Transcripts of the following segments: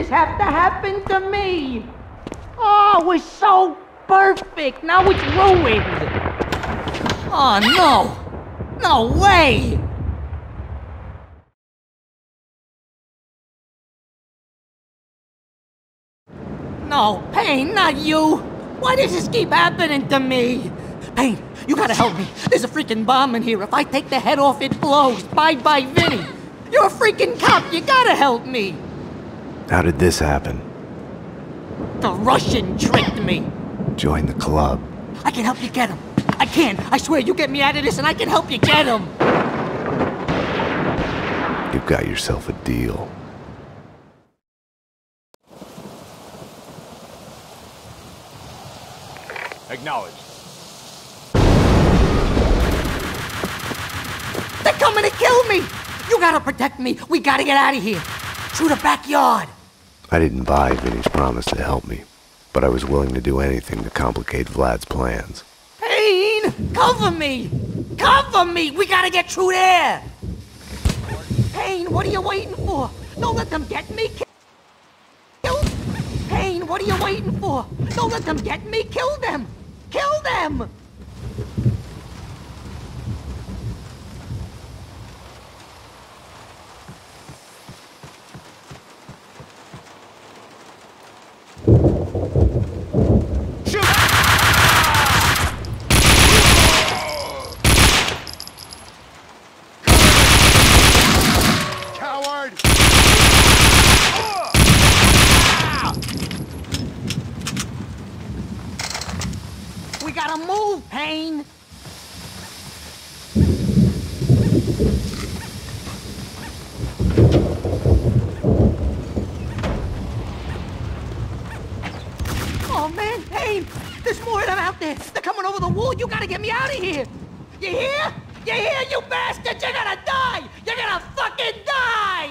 this have to happen to me? Oh, it was so perfect. Now it's ruined. Oh, no. No way. No, Payne, not you. Why does this keep happening to me? Payne, you gotta help me. There's a freaking bomb in here. If I take the head off, it blows. Bye-bye, Vinny. You're a freaking cop. You gotta help me. How did this happen? The Russian tricked me. Join the club. I can help you get him. I can. I swear, you get me out of this and I can help you get him. You've got yourself a deal. Acknowledged. They're coming to kill me! You gotta protect me. We gotta get out of here. Through the backyard. I didn't buy Vinny's promise to help me, but I was willing to do anything to complicate Vlad's plans. Payne! Cover me! Cover me! We gotta get through there! Payne, what are you waiting for? Don't let them get me killed! Payne, what are you waiting for? Don't let them get me! Kill them! Kill them! We gotta move, Payne! Oh man, Payne! There's more of them out there! They're coming over the wall! You gotta get me out of here! You hear? You hear, you bastards? You're gonna die! You're gonna fucking die!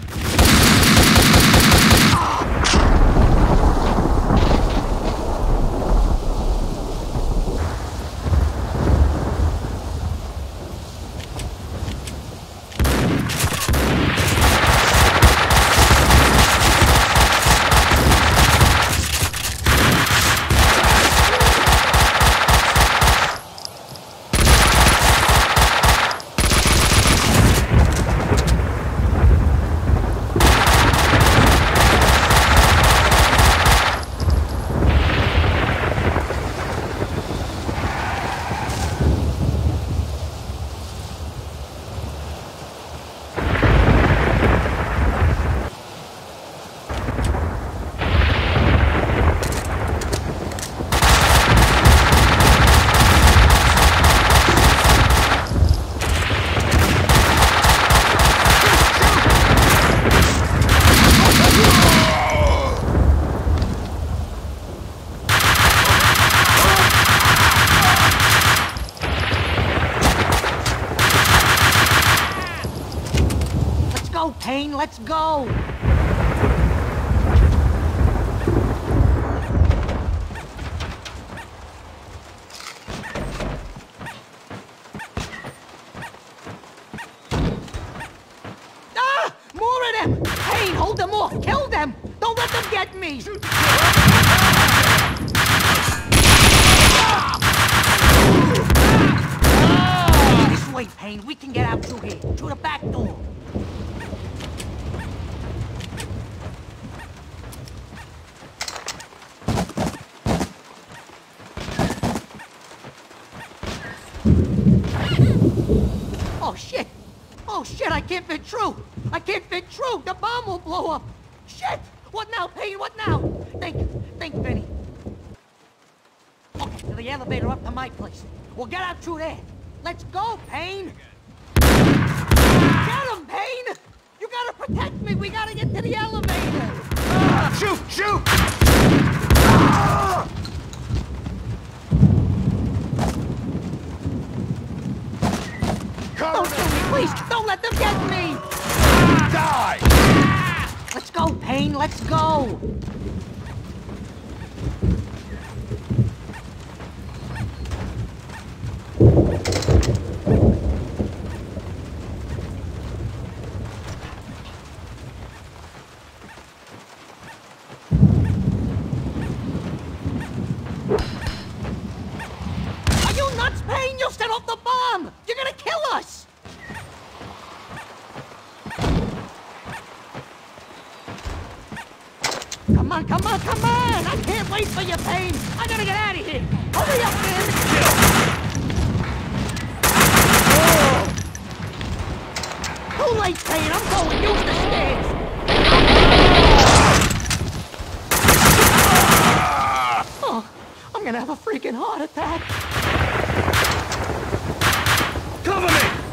Payne, let's go! Ah! More of them! Payne, hold them off! Kill them! Don't let them get me! This way, Payne. We can get out through here. Through the back door. Oh shit! Oh shit, I can't fit through! I can't fit through! The bomb will blow up! Shit! What now, Payne? What now? Think, Vinny. Okay, to the elevator up to my place. We'll get out through there. Let's go, Payne! Get him, Payne! You gotta protect me! We gotta get to the elevator! Shoot! Shoot! Don't kill me, please! Don't let them get me! Die! Let's go, Payne, let's go! Come on! I can't wait for you, Payne! I gotta get out of here! Hurry up, man! Too late, Payne! I'm going! Use the stairs! Oh, I'm gonna have a freaking heart attack! Cover me!